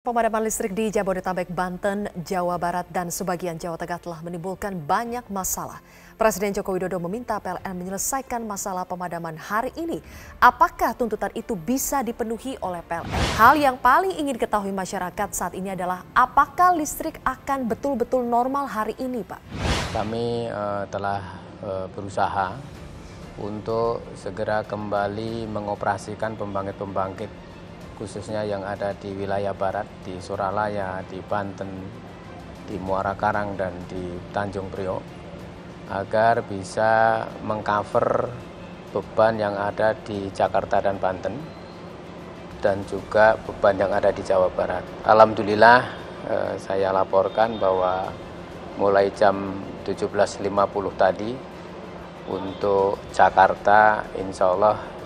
Pemadaman listrik di Jabodetabek, Banten, Jawa Barat, dan sebagian Jawa Tengah telah menimbulkan banyak masalah. Presiden Joko Widodo meminta PLN menyelesaikan masalah pemadaman hari ini. Apakah tuntutan itu bisa dipenuhi oleh PLN? Hal yang paling ingin diketahui masyarakat saat ini adalah apakah listrik akan betul-betul normal hari ini, Pak? Kami telah berusaha untuk segera kembali mengoperasikan pembangkit-pembangkit khususnya yang ada di wilayah barat, di Suralaya, di Banten, di Muara Karang, dan di Tanjung Priok, agar bisa mengcover beban yang ada di Jakarta dan Banten, dan juga beban yang ada di Jawa Barat. Alhamdulillah saya laporkan bahwa mulai jam 17.50 tadi, untuk Jakarta insya Allah